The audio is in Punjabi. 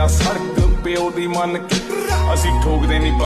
सड़क प्यो दी मन के असी ठोकदे नहीं